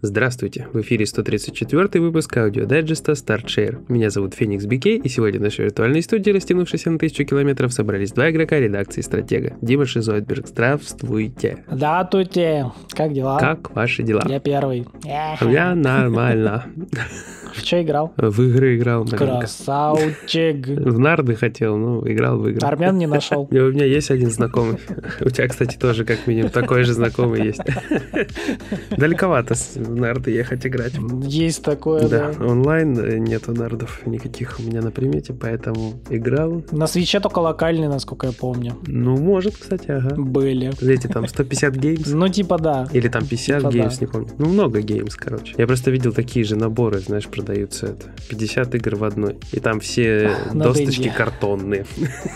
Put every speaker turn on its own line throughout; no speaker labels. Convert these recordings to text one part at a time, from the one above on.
Здравствуйте, в эфире 134-й выпуск аудиодайджеста StartShare. Меня зовут Феникс BK, и сегодня в нашей виртуальной студии, растянувшейся на 1000 километров, собрались два игрока редакции «Стратега». Дима Шизойдберг, здравствуйте.
Здравствуйте, как дела?
Как ваши дела?
Я первый.
Я нормально.
В что играл?
В игры играл.
Красавчик.
В нарды хотел, но играл в игры.
Армян не нашел.
У меня есть один знакомый. У тебя, кстати, тоже как минимум такой же знакомый есть. Далековато в нарды ехать играть.
Есть такое, да.
Онлайн нету нардов никаких у меня на примете, поэтому играл.
На свитче только локальные, насколько я помню.
Ну, может, кстати, ага.
Были.
Эти там 150 геймс.
Ну, типа да.
Или там 50
типа
геймс,
да.
не помню. Ну, много геймс, короче. Я просто видел такие же наборы, знаешь, продаются это. 50 игр в одной. И там все досточки картонные.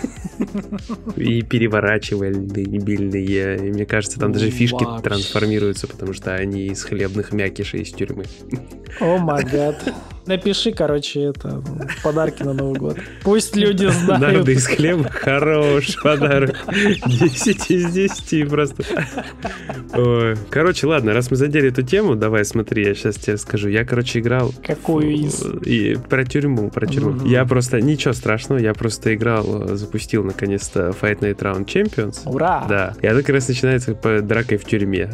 И переворачивальные, дебильные. И мне кажется, там даже фишки трансформируются, потому что они из хлебных мякишей из тюрьмы.
О май гад. Напиши, короче, это подарки на Новый год. Пусть люди знают.
Нарды из хлеба — хороший подарок. 10 из 10 просто. Ой. Короче, ладно, раз мы задели эту тему, давай смотри, я сейчас тебе скажу. Я, короче, играл...
Какую из?
Про тюрьму. Я просто... Ничего страшного, я просто играл, запустил наконец-то Fight Night Round Champions.
Ура!
Да. И она как раз начинается по дракой в тюрьме.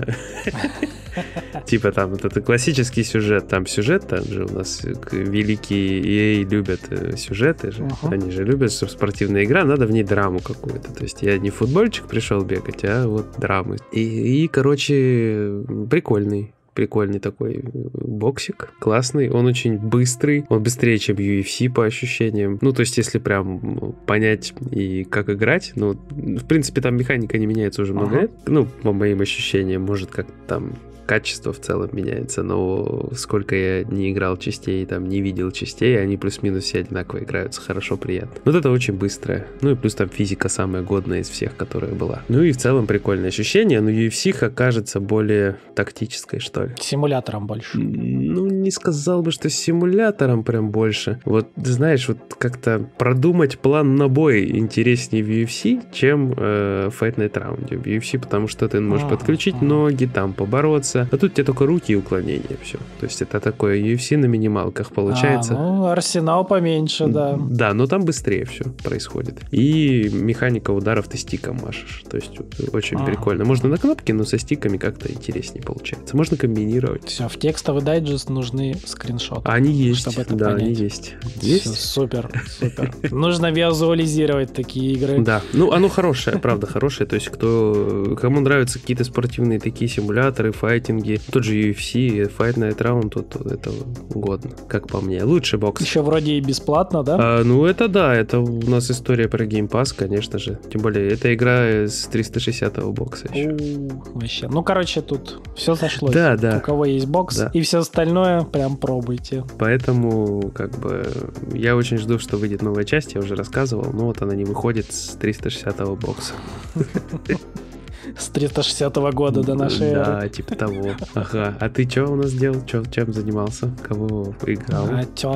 Типа там вот это классический сюжет. Там же у нас великие EA любят сюжеты же. Они же любят, что спортивная игра, надо в ней драму какую-то. То есть я не в футбольчик пришел бегать, а вот драмы. И короче, прикольный такой боксик, классный, он очень быстрый, он быстрее, чем UFC по ощущениям. Ну, то есть, если прям понять и как играть, ну, в принципе, там механика не меняется уже много лет. Ну, по моим ощущениям, может, как-то там качество в целом меняется, но сколько я не играл частей, там не видел частей, они плюс-минус все одинаково играются, хорошо, приятно. Вот это очень быстрое. Ну и плюс там физика самая годная из всех, которая была. Ну и в целом прикольное ощущение, но UFC окажется более тактической, что ли.
Симулятором больше.
Ну, не сказал бы, что симулятором прям больше. Вот, знаешь, вот как-то продумать план на бой интереснее в UFC, чем в Fight Night Round в UFC, потому что ты можешь подключить ноги, там побороться. А тут у тебя только руки и уклонения, все. То есть это такое UFC на минималках получается.
Ну, арсенал поменьше, да.
Да, но там быстрее все происходит. И механика ударов ты стиком машешь. То есть очень прикольно. Можно на кнопки, но со стиками как-то интереснее получается. Можно комбинировать.
Все, в текстовый дайджест нужны скриншоты.
Они есть,
чтобы это
да,
понять.
они есть.
Все, супер. Нужно визуализировать такие игры.
Да, ну оно хорошее, правда хорошее. То есть кому нравятся какие-то спортивные такие симуляторы, файтинги, тот же UFC, Fight Night Round, тут это годно, как по мне. Лучший бокс.
Еще вроде и бесплатно, да?
Ну это да, это у нас история про Game Pass, конечно же. Тем более, это игра с 360-го бокса еще.
Вообще. Ну, короче, тут все сошлось.
Да, да.
У кого есть бокс,
да.
И все остальное, прям пробуйте.
Поэтому, как бы, я очень жду, что выйдет новая часть, я уже рассказывал, но вот она не выходит с 360-го бокса.
С 360 года до нашей эры.
Да, типа того. Ага. А ты что у нас делал? Чем занимался? Кого играл?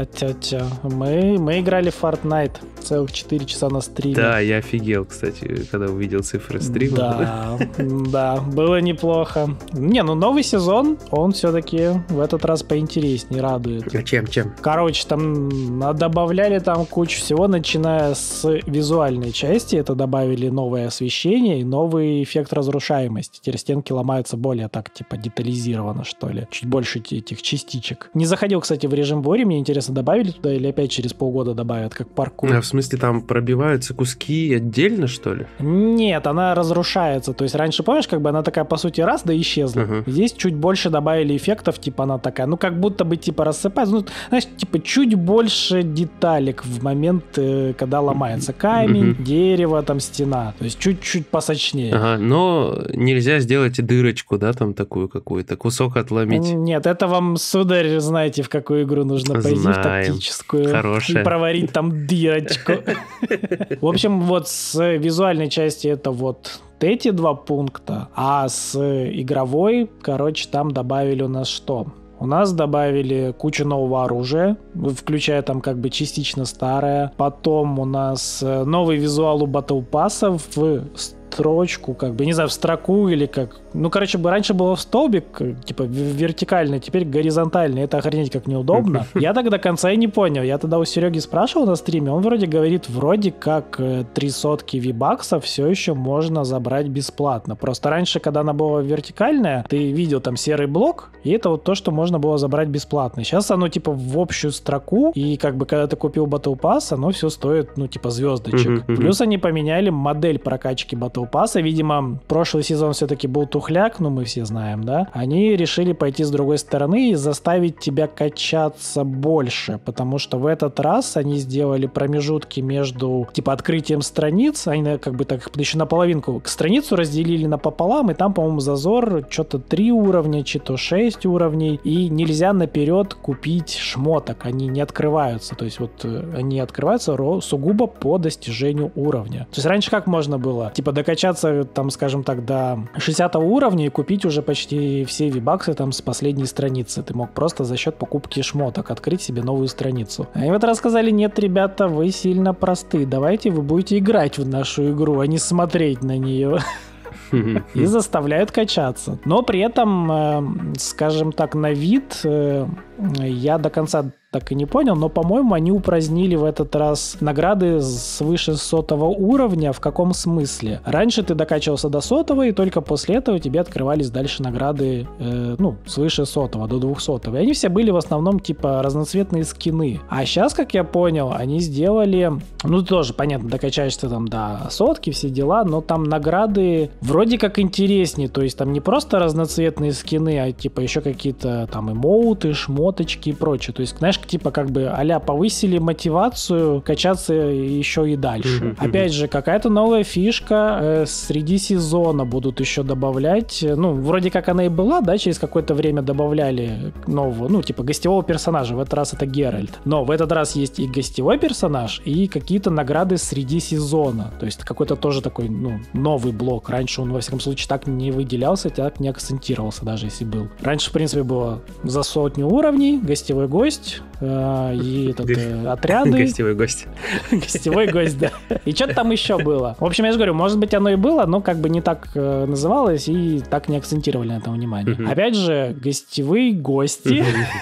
Мы играли в Fortnite целых 4 часа на стриме.
Да, я офигел, кстати, когда увидел цифры стрима.
Да, было неплохо. Не, ну новый сезон, он все-таки в этот раз поинтереснее, радует.
А чем?
Короче, там добавляли там кучу всего, начиная с визуальной части. Это добавили новое освещение и новый эффект разрушаемости. Теперь стенки ломаются более так, типа, детализированно, что ли. Чуть больше этих частичек. Не заходил, кстати, в режим Вори. Мне интересно, добавили туда или опять через полгода добавят, как паркур?
А в смысле, там пробиваются куски отдельно, что ли?
Нет, она разрушается. То есть раньше, помнишь, как бы она такая, по сути, раз, да исчезла. Здесь чуть больше добавили эффектов, типа она такая, ну, как будто бы, типа, рассыпается. Ну, знаешь, типа, чуть больше деталек в момент, когда ломается камень, дерево, там, стена. То есть чуть-чуть посочнее.
Ага, но нельзя сделать дырочку, да, там такую какую-то, кусок отломить.
Нет, это вам, сударь, знаете, в какую игру нужно пойти, в тактическую.
Хорошая.
И проварить там дырочку. В общем, вот с визуальной части это вот эти два пункта, а с игровой, короче, там добавили у нас что? У нас добавили кучу нового оружия, включая там как бы частично старое. Потом у нас новый визуал у Battle Pass'а в строчку, как бы, не знаю, в строку или как Ну, короче, раньше было в столбик, типа вертикально, теперь горизонтально. Это охренеть как неудобно. Я так до конца и не понял. Я тогда у Сереги спрашивал на стриме, он вроде говорит, вроде как 300 V-баксов все еще можно забрать бесплатно. Просто раньше, когда она была вертикальная, ты видел там серый блок, и это вот то, что можно было забрать бесплатно. Сейчас оно типа в общую строку, и как бы когда ты купил Battle Pass, оно все стоит, ну, типа звездочек. Плюс они поменяли модель прокачки Battle Pass. Видимо, прошлый сезон все-таки был тухляк, ну, мы все знаем, да? Они решили пойти с другой стороны и заставить тебя качаться больше, потому что в этот раз они сделали промежутки между, типа, открытием страниц, они как бы так еще наполовинку страницу разделили напополам, и там, по-моему, зазор что-то 3 уровня, что-то 6 уровней, и нельзя наперед купить шмоток, они не открываются, то есть вот они открываются сугубо по достижению уровня. То есть раньше как можно было? Типа докачаться, там, скажем так, до 60 уровня и купить уже почти все V-баксы там с последней страницы. Ты мог просто за счет покупки шмоток открыть себе новую страницу. А им это рассказали: нет, ребята, вы сильно просты, давайте вы будете играть в нашу игру, а не смотреть на нее. И заставляют качаться. Но при этом, скажем так, на вид я до конца так и не понял, но, по-моему, они упразднили в этот раз награды свыше 100 уровня. В каком смысле? Раньше ты докачивался до 100, и только после этого тебе открывались дальше награды, свыше 100, до 200. И они все были в основном, типа, разноцветные скины. А сейчас, как я понял, они сделали... Ну, тоже, понятно, докачаешься там до 100, все дела, но там награды вроде как интереснее. То есть там не просто разноцветные скины, а, типа, еще какие-то там эмоуты, шмоточки и прочее. То есть, знаешь, типа как бы а-ля повысили мотивацию качаться еще и дальше. Опять же, какая-то новая фишка среди сезона будут еще добавлять. Ну, вроде как она и была, да, через какое-то время добавляли нового, ну, типа гостевого персонажа. В этот раз это Геральт. Но в этот раз есть и гостевой персонаж, и какие-то награды среди сезона. То есть какой-то тоже такой, ну, новый блок. Раньше он, во всяком случае, так не выделялся, так не акцентировался, даже если был. Раньше, в принципе, было за 100 уровней, гостевой гость, и отряды.
Гостевой гость.
Гостевой гость, да. И что-то там еще было. В общем, я же говорю, может быть, оно и было, но как бы не так называлось и так не акцентировали на этом внимание. Опять же, гостевые гости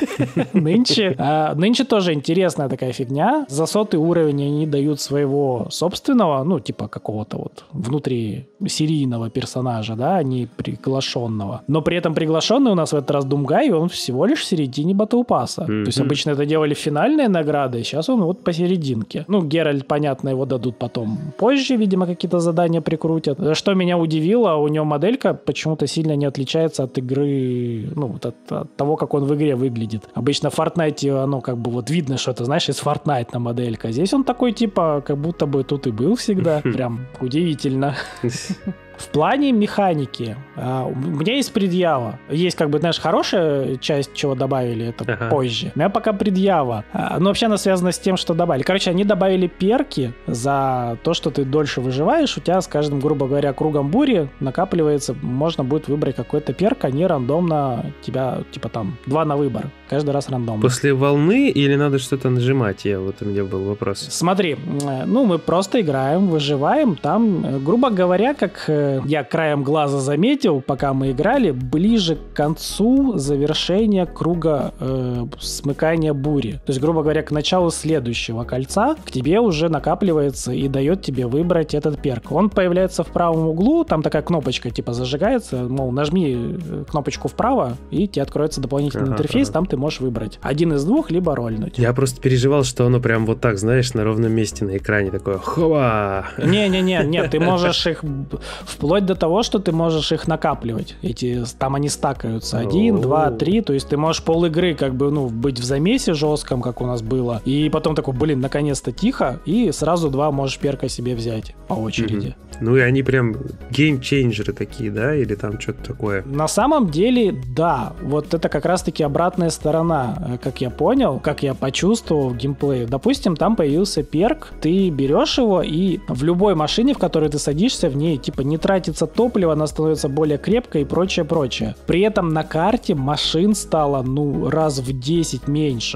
нынче тоже интересная такая фигня. За 100 уровень они дают своего собственного, ну, типа какого-то вот внутри серийного персонажа, да, а не приглашенного. Но при этом приглашенный у нас в этот раз Думгай, и он всего лишь в середине Battle Pass'а. То есть обычно это делали финальные награды, сейчас он вот посерединке. Ну, Геральт, понятно, его дадут потом позже, видимо, какие-то задания прикрутят. Что меня удивило, у него моделька почему-то сильно не отличается от игры, ну, вот от того, как он в игре выглядит. Обычно в Fortnite оно как бы вот видно, что это, знаешь, из Fortnite на моделька. Здесь он такой, типа, как будто бы тут и был всегда. Прям удивительно. В плане механики у меня есть предъява. Есть, как бы, знаешь, хорошая часть, чего добавили, это позже. У меня пока предъява. Но вообще она связана с тем, что добавили. Короче, они добавили перки за то, что ты дольше выживаешь. У тебя с каждым, грубо говоря, кругом бури накапливается. Можно будет выбрать какой-то перк, они рандомно тебя, типа там, 2 на выбор. Каждый раз рандомно.
После волны или надо что-то нажимать? Вот у меня был вопрос.
Смотри, ну, мы просто играем, выживаем. Там, грубо говоря, как я краем глаза заметил, пока мы играли, ближе к концу завершения круга смыкания бури. То есть, грубо говоря, к началу следующего кольца к тебе уже накапливается и дает тебе выбрать этот перк. Он появляется в правом углу, там такая кнопочка типа зажигается, мол, нажми кнопочку вправо, и тебе откроется дополнительный интерфейс, там ты можешь выбрать один из двух, либо рольнуть.
Я просто переживал, что оно прям вот так, знаешь, на ровном месте на экране такое хова.
Не-не-не, ты можешь их вплоть до того, что ты можешь их накапливать. Там они стакаются. 1, 2, 3. То есть ты можешь пол игры как бы, ну, быть в замесе жестком, как у нас было. И потом такой, блин, наконец-то тихо. И сразу 2 можешь перка себе взять по очереди.
Ну и они прям геймчейнджеры такие, да? Или там что-то такое?
На самом деле, да. Вот это как раз-таки обратная сторона, как я понял, как я почувствовал в геймплее. Допустим, там появился перк, ты берешь его, и в любой машине, в которой ты садишься, в ней типа не тратится топливо, она становится более крепкой и прочее. При этом на карте машин стало, ну, раз в 10 меньше. То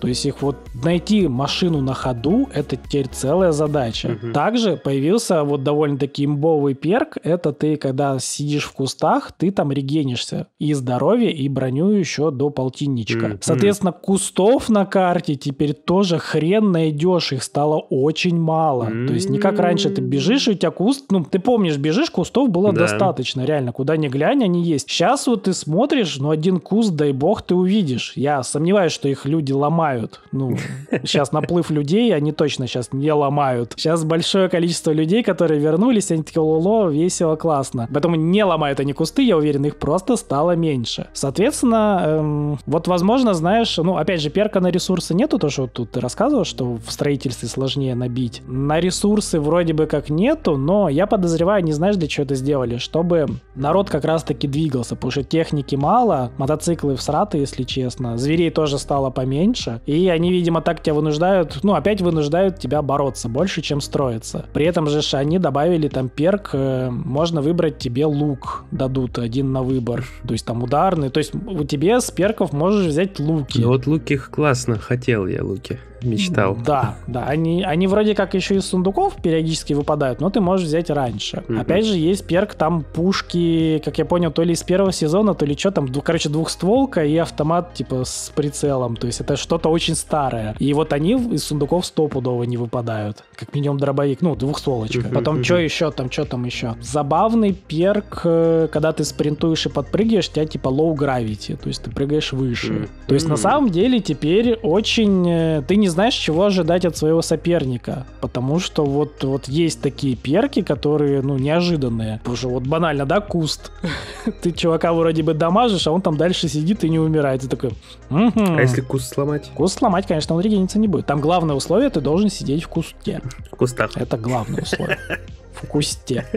То есть их вот найти машину на ходу, это теперь целая задача. Также появился вот довольно-таки имбовый перк, это ты, когда сидишь в кустах, ты там регенишься и здоровье, и броню еще до полтинничка. Соответственно, кустов на карте теперь тоже хрен найдешь, их стало очень мало. То есть не как раньше, ты бежишь, и у тебя куст, ну, ты помнишь, бежишь, кустов было достаточно, реально, куда ни глянь, они есть. Сейчас вот ты смотришь, ну, один куст, дай бог, ты увидишь. Я сомневаюсь, что их люди ломают. Ну, сейчас наплыв людей, они точно сейчас не ломают. Сейчас большое количество людей, которые вернулись, они такие, лоло, весело, классно. Поэтому не ломают они кусты, я уверен, их просто стало меньше. Соответственно, вот, возможно, знаешь, ну, опять же, перка на ресурсы нету, то, что тут ты рассказывал, что в строительстве сложнее набить. На ресурсы вроде бы как нету, но я подозреваю, не знаешь, для чего это сделали, чтобы народ как раз-таки двигался, потому что техники мало, мотоциклы всраты, если честно, зверей тоже стало поменьше, и они, видимо, так тебя вынуждают, ну, опять вынуждают тебя бороться больше, чем строиться. При этом же они добавили там перк, можно выбрать тебе лук, дадут один на выбор, то есть там ударный, то есть у тебя с перков можешь взять луки.
Ну вот луки классно, хотел я луки. Мечтал.
Да, они вроде как еще из сундуков периодически выпадают, но ты можешь взять раньше. Опять же, есть перк, там пушки, как я понял, то ли из первого сезона, то ли что там, короче, двухстволка и автомат типа с прицелом, то есть это что-то очень старое. И вот они из сундуков стопудово не выпадают. Как минимум дробовик, ну, двухстволочка. Потом что еще там, Забавный перк, когда ты спринтуешь и подпрыгиваешь, у тебя типа low gravity, то есть ты прыгаешь выше. То есть на самом деле теперь очень... Ты не знаешь, чего ожидать от своего соперника, потому что вот есть такие перки, которые, ну, неожиданные. Потому что вот банально, да, куст. Ты чувака вроде бы дамажишь, а он там дальше сидит и не умирает. Ты такой...
А если куст сломать?
Куст сломать, конечно, он регениться не будет. Там главное условие, ты должен сидеть в кусте.
В кустах.
Это главное условие. В кусте.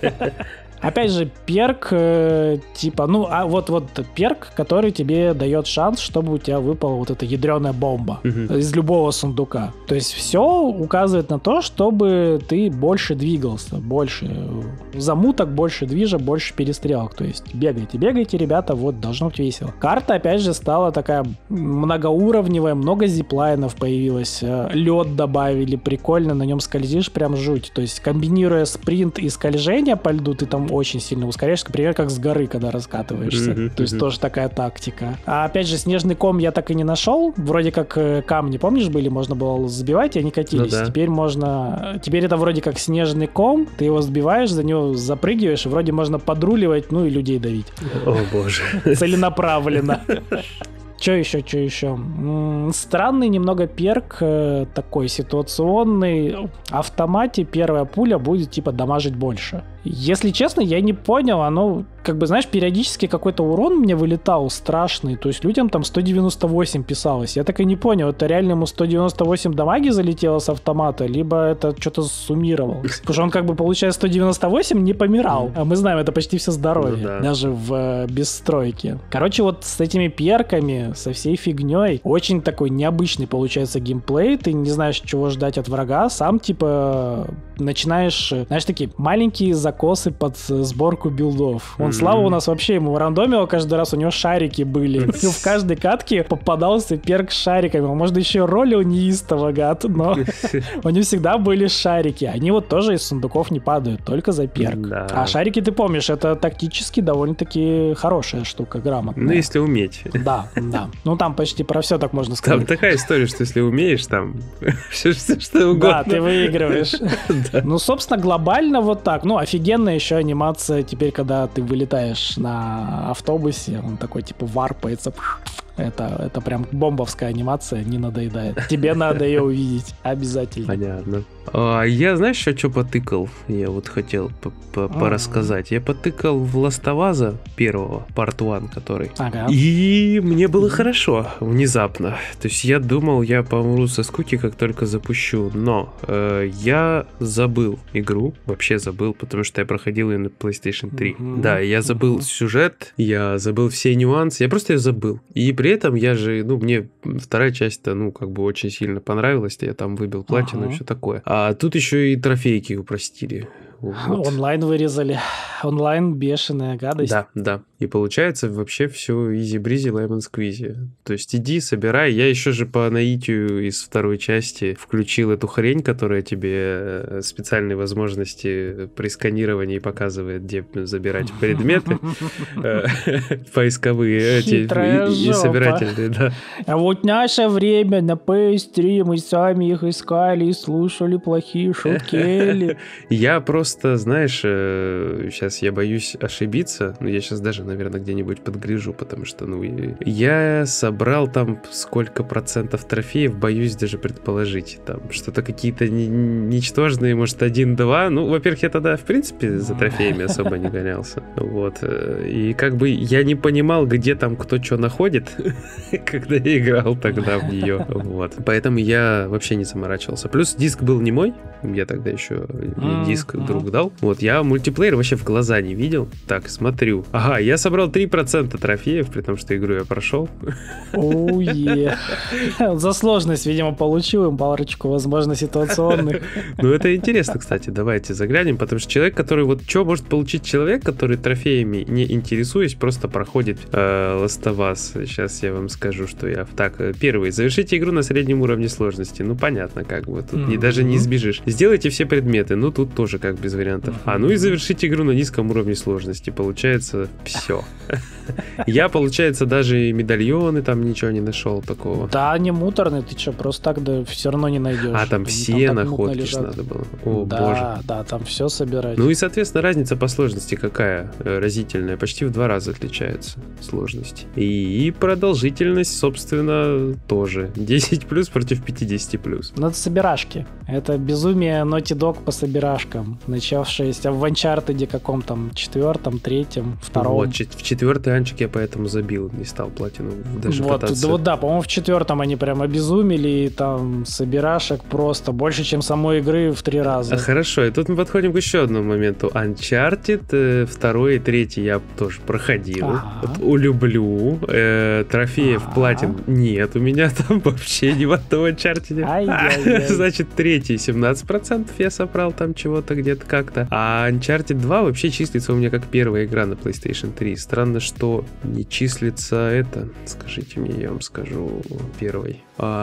Опять же, перк, типа, ну, а вот перк, который тебе дает шанс, чтобы у тебя выпала вот эта ядреная бомба из любого сундука. То есть все указывает на то, чтобы ты больше двигался, больше замуток, больше движа, больше перестрелок. То есть бегайте, ребята, вот, должно быть весело. Карта, опять же, стала такая многоуровневая, много зиплайнов появилось, лед добавили, прикольно, на нем скользишь, прям жуть. То есть комбинируя спринт и скольжение по льду, ты там очень сильно ускоряешься, например, как с горы, когда раскатываешься. То есть тоже такая тактика. А опять же, снежный ком я так и не нашел. Вроде как камни, помнишь, были, можно было сбивать, и они катились. Ну, да. Теперь это вроде как снежный ком, ты его сбиваешь, за него запрыгиваешь, и вроде можно подруливать, ну и людей давить.
О, боже.
Целенаправленно. Что еще? Странный немного перк, такой ситуационный. В автомате первая пуля будет типа дамажить больше. Если честно, я не понял, оно, как бы, знаешь, периодически какой-то урон мне вылетал страшный, то есть людям там 198 писалось. Я так и не понял, это реально ему 198 дамаги залетело с автомата, либо это что-то суммировалось. Потому что он, как бы, получая 198, не помирал. А мы знаем, это почти все здоровье, даже в бесстройке. Короче, вот с этими перками, со всей фигней, очень такой необычный получается геймплей, ты не знаешь, чего ждать от врага, сам, типа, начинаешь, знаешь, такие маленькие закосы под сборку билдов. Он, Слава, у нас вообще ему рандомил каждый раз, у него шарики были. И в каждой катке попадался перк с шариками. Он, может, еще ролил неистово, гад, но у него всегда были шарики. Они вот тоже из сундуков не падают, только за перк. Да. А шарики, ты помнишь, это тактически довольно-таки хорошая штука, грамотная.
Ну, если уметь.
Да. Ну, там почти про все так можно сказать.
Там такая история, что если умеешь, там все что угодно.
Да, ты выигрываешь. Ну, собственно, глобально вот так. Ну, офигенная еще анимация теперь, когда ты вылетаешь на автобусе, он такой типа варпается. Это прям бомбовская анимация, не надоедает. Тебе надо ее увидеть обязательно.
Понятно. Я, знаешь, что потыкал? Я вот хотел порассказать. Я потыкал в Last of Us первого, Part 1, который. Ага. И мне было хорошо, внезапно. То есть я думал, я помру со скуки, как только запущу. Но я забыл игру, вообще забыл, потому что я проходил ее на PlayStation 3. Да, я забыл сюжет, я забыл все нюансы, я просто ее забыл. И при этом я же, мне вторая часть-то, как бы очень сильно понравилась, я там выбил платину и все такое. А тут еще и трофейки упростили. Вот.
Онлайн вырезали. Онлайн бешеная гадость.
Да. И получается вообще все изи-бризи, лемон-сквизи. То есть иди, собирай. Я еще же по наитию из второй части включил эту хрень, которая тебе специальные возможности при сканировании показывает, где забирать предметы. Поисковые эти и собирательные, да.
А вот наше время на PS3 мы сами их искали и слушали плохие шутки.
Я просто, знаешь, сейчас я боюсь ошибиться, но я сейчас даже, наверное, где-нибудь подгляжу, потому что, я собрал там сколько процентов трофеев, боюсь даже предположить. Там что-то какие-то ничтожные, может, 1-2. Ну, во-первых, я тогда, в принципе, за трофеями особо не гонялся. Вот. И как бы я не понимал, где там кто что находит, когда я играл тогда в нее. Вот. Поэтому я вообще не заморачивался. Плюс диск был не мой, я тогда еще диск друг дал. Вот, я мультиплеер вообще в глаза не видел. Так, смотрю. Ага, я собрал 3% трофеев, при том, что игру я прошел.
За сложность, видимо, получил им парочку, возможно, ситуационных.
Ну, это интересно, кстати. Давайте заглянем, потому что человек, который что может получить человек, который трофеями не интересуясь, просто проходит Last of Us. Сейчас я вам скажу, что я... Так, первый. Завершите игру на среднем уровне сложности. Ну, понятно, как бы. Тут даже не избежишь. Сделайте все предметы. Ну, тут тоже как без вариантов. Ну и завершите игру на низком уровне сложности. Получается, все. Я, получается, даже медальоны там ничего не нашел такого.
Да, не муторный, ты что, просто так да все равно не найдешь.
А там все находки ж надо было. О, боже.
Да, там все собирать.
Ну и, соответственно, разница по сложности какая разительная. Почти в 2 раза отличается сложность. И продолжительность, собственно, тоже. 10 плюс против 50 плюс.
Ну, это собирашки. Это безумие Naughty Dog по собирашкам, начавшееся в Uncharted каком-то 4-м, 3-м, 2-м.
Вот, в 4-й анчик я поэтому забил, не стал платину даже кататься.
Вот да, по-моему, в 4-м они прям обезумели, и там собирашек просто больше, чем самой игры в 3 раза.
Хорошо, и тут мы подходим к еще одному моменту. Uncharted 2 и 3 я тоже проходил. Вот, улюблю. Трофеев платин нет у меня там вообще ни в одном Uncharted. Значит, 3 17% я собрал там чего-то где-то как-то. А Uncharted 2 вообще числится у меня как первая игра на PlayStation 3. Странно, что не числится это. Скажите мне, я вам скажу первой.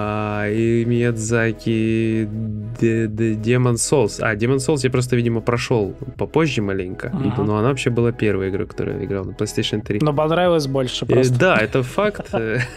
И Миядзаки Demon's Souls. Demon's Souls я просто, видимо, прошел попозже маленько. Но она вообще была первой игрой, которую я играл на PlayStation 3.
Но понравилось больше просто.
Да, это факт.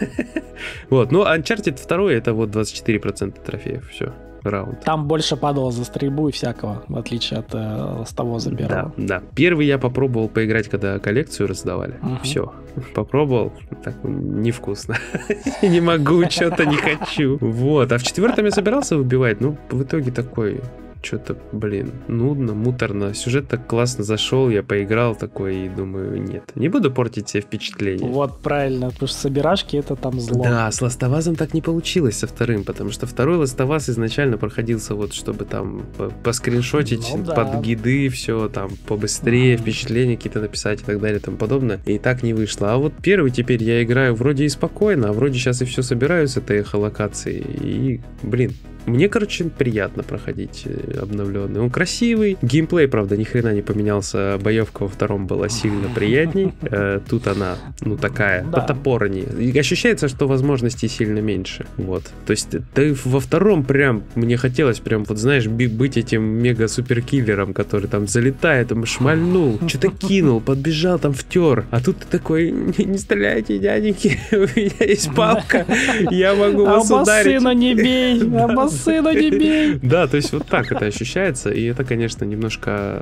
Вот, ну Uncharted 2 это вот 24% трофеев. Все. Раунд.
Там больше падало за стрельбу и всякого, в отличие от ластовоза первого.
Да. Первый я попробовал поиграть, когда коллекцию раздавали. Все. Попробовал. Так, невкусно. Не могу, что-то не хочу. Вот. А в 4-м я собирался выбивать, ну, в итоге такой... Что-то, нудно, муторно. Сюжет так классно зашел, я поиграл такой и думаю, нет. Не буду портить себе впечатление.
Вот правильно, потому что собирашки это там зло.
Да, с Last of Us так не получилось со вторым, потому что второй Last of Us изначально проходился вот, чтобы там поскриншотить под гиды, все там побыстрее, впечатления какие-то написать и так далее и тому подобное. И так не вышло. А вот первый теперь я играю вроде и спокойно, а вроде сейчас и все собираю с этой эхолокации. И, мне, короче, приятно проходить обновленный. Он красивый. Геймплей, правда, ни хрена не поменялся. Боевка во втором была сильно приятней. Тут она, такая, потопорнее. И ощущается, что возможностей сильно меньше. Вот. То есть, во втором прям, мне хотелось прям, вот знаешь, быть этим мега-суперкиллером, который там залетает, там шмальнул, что-то кинул, подбежал, там втер. А тут ты такой, не стреляйте, дяденьки, у меня есть палка, я могу вас ударить.
Сына не бей, сына не бей.
Да, то есть вот так это ощущается, и это, конечно, немножко,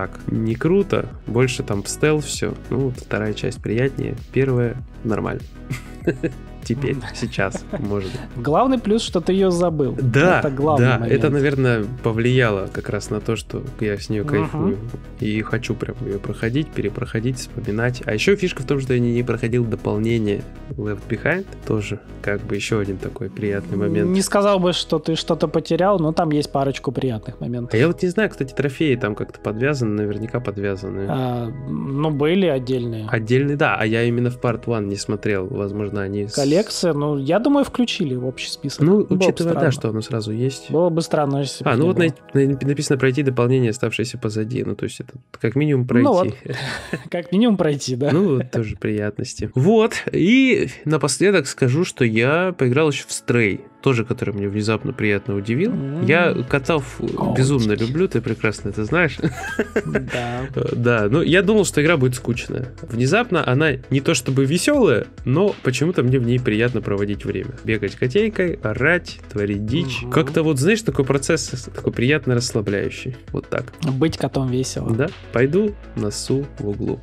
не круто, больше там в стелс все. Вторая часть приятнее, первая нормально. Теперь, сейчас, может быть.
Главный плюс, что ты ее забыл.
Да,
это главный момент.
Это, наверное, повлияло как раз на то, что я с нее кайфую. И хочу прям ее проходить, перепроходить, вспоминать. А еще фишка в том, что я не проходил дополнение Left Behind. Тоже как бы еще один такой приятный момент.
Не сказал бы, что ты что-то потерял, но там есть парочку приятных моментов.
А я вот не знаю, кстати, трофеи там как-то подвязаны, наверняка подвязаны.
Были отдельные.
Отдельные, да. А я именно в Part 1 не смотрел. Возможно, они
коллекция. Ну, я думаю, включили в общий список.
Ну, учитывая, да, что оно сразу есть.
Было бы странно, если бы
ну вот написано пройти дополнение, оставшееся позади. Ну, то есть это как минимум пройти.
Ну вот, как минимум пройти, да.
Ну, тоже приятности. Вот, и напоследок скажу, что я поиграл еще в Stray, тоже, который меня внезапно приятно удивил. Я котов безумно люблю, ты прекрасно это знаешь.
Да.
Да, но я думал, что игра будет скучная. Внезапно она не то чтобы веселая, но почему-то мне в ней приятно проводить время. Бегать котейкой, орать, творить дичь. Как-то вот, знаешь, такой процесс, такой приятно расслабляющий. Вот так.
Быть котом весело.
Да, пойду носу в углу.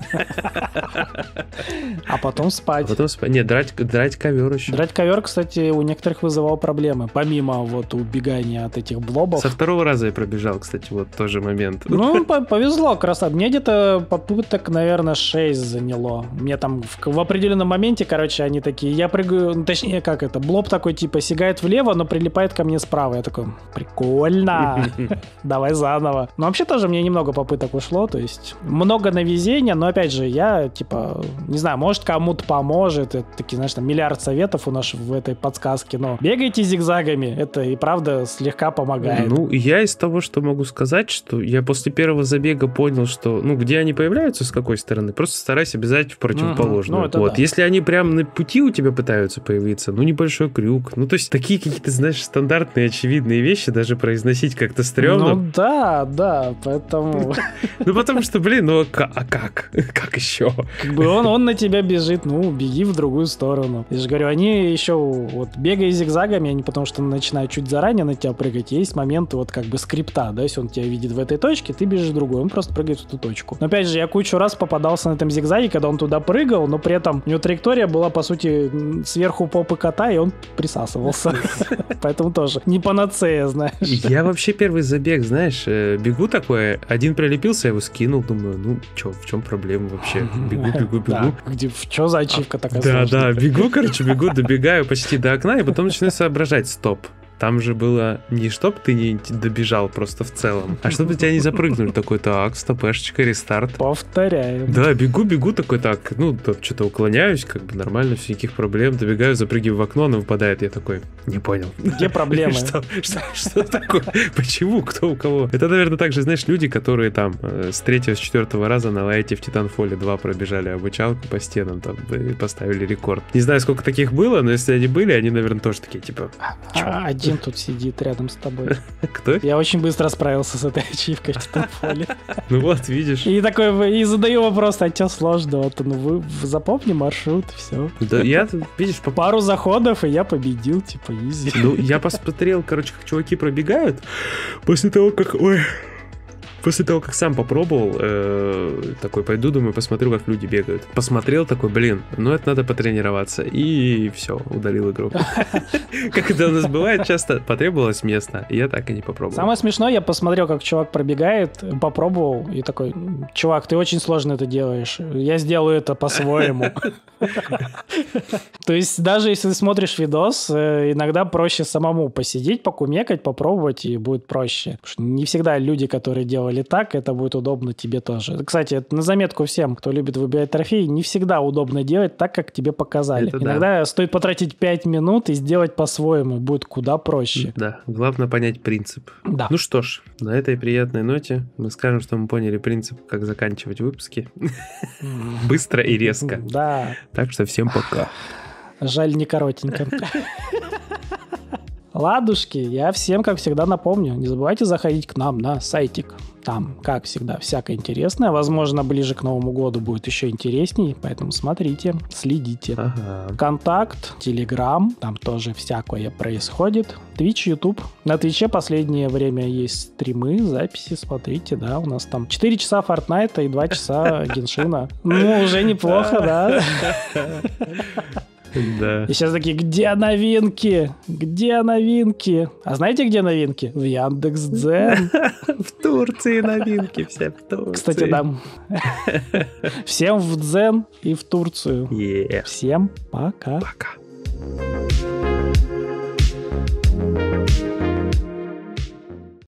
А потом спать.
Нет, драть ковер еще.
Драть ковер, кстати, у некоторых вызывал проблемы, помимо вот убегания от этих блобов.
Со второго раза я пробежал, кстати, вот тоже момент.
Ну, повезло, красавчик. Мне где-то попыток, наверное, 6 заняло. Мне там в определенном моменте, короче, они такие, я прыгаю, ну, точнее, как это, блоб такой, типа, сигает влево, но прилипает ко мне справа. Я такой, прикольно, давай заново. Но вообще тоже мне немного попыток ушло, то есть много на везение, но, опять же, я, типа, не знаю, может, кому-то поможет, это такие, знаешь, там, миллиард советов у нас в этой подсказке, но бегайте зигзагами, это и правда слегка помогает.
Ну, я из того, что могу сказать, что я после первого забега понял, что, ну, где они появляются, с какой стороны, просто старайся обязать в противоположную.
Ну,
вот.
Да.
Если они прям на пути у тебя пытаются появиться, ну, небольшой крюк, ну, то есть такие какие-то, знаешь, стандартные, очевидные вещи даже произносить как-то стрёмно.
Ну, да, поэтому...
Ну, потому что, блин, ну, а как? Как еще?
Как бы он на тебя бежит, ну, беги в другую сторону. Я же говорю, они еще вот бегая зигзагами, они потому что начинают чуть заранее на тебя прыгать. Есть моменты вот как бы скрипта, да, если он тебя видит в этой точке, ты бежишь в другую, он просто прыгает в ту точку. Но опять же, я кучу раз попадался на этом зигзаге, когда он туда прыгал, но при этом у него траектория была, по сути, сверху попы кота, и он присасывался. Поэтому тоже не панацея, знаешь.
Я вообще первый забег, знаешь, бегу такой, один прилепился, я его скинул, думаю, ну, чё, в чем проблема вообще? Бегу.
Чё за ачивка такая сложная?
Да, бегу, добегаю почти до окна, и потом начинаю соображать, стоп. Там же было не чтоб ты не добежал просто в целом, а чтобы тебя не запрыгнули. Такой, так, стопешечка, рестарт.
Повторяем.
Да, бегу, такой, так, ну, что-то уклоняюсь, как бы нормально, никаких проблем. Добегаю, запрыгиваю в окно, оно выпадает. Я такой, не понял.
Где проблемы?
Что такое? Почему? Кто у кого? Это, наверное, также, знаешь, люди, которые там с 3-го, с 4-го раза на лайте в Titanfall 2 пробежали обучалку по стенам там и поставили рекорд. Не знаю, сколько таких было, но если они были, они, наверное, тоже такие, типа,
один тут сидит рядом с тобой.
Кто?
Я очень быстро справился с этой ачивкой в Titanfall.
Ну вот, видишь.
И такой, и задаю вопрос, а что сложного-то? Ну вы запомни маршрут, все.
Да, я, видишь,
по пару заходов, и я победил, типа, изи.
Ну, я посмотрел, короче, как чуваки пробегают. После того, как сам попробовал, такой пойду, думаю, посмотрю, как люди бегают. Посмотрел, такой, блин, ну это надо потренироваться. И все, удалил игру. Как это у нас бывает, часто потребовалось место, и я так и не попробовал.
Самое смешное, я посмотрел, как чувак пробегает, попробовал, и такой, чувак, ты очень сложно это делаешь, я сделаю это по-своему. То есть даже если ты смотришь видос, иногда проще самому посидеть, покумекать, попробовать, и будет проще. Потому что не всегда люди, которые делали так, это будет удобно тебе тоже. Кстати, это на заметку всем, кто любит выбирать трофеи, не всегда удобно делать так, как тебе показали. Это иногда стоит потратить 5 минут и сделать по-своему, будет куда проще.
Да, главное понять принцип.
Да.
Ну что ж, на этой приятной ноте мы скажем, что мы поняли принцип, как заканчивать выпуски. Быстро и резко.
Да.
Так что всем пока.
Жаль, не коротенько. Ладушки, я всем, как всегда, напомню, не забывайте заходить к нам на сайтик. Там, как всегда, всякое интересное. Возможно, ближе к Новому году будет еще интересней, поэтому смотрите, следите.
Ага.
Контакт, Телеграм, там тоже всякое происходит. Твич, Ютуб. На Твиче последнее время есть стримы, записи, смотрите, да, у нас там 4 часа Фортнайта и 2 часа Геншина. Ну, уже неплохо, да?
Да.
И сейчас такие, где новинки? Где новинки? А знаете, где новинки? В Яндекс.Дзен.
В Турции новинки все, в Турции.
Кстати, да. Всем в Дзен и в Турцию. Всем пока.
Пока.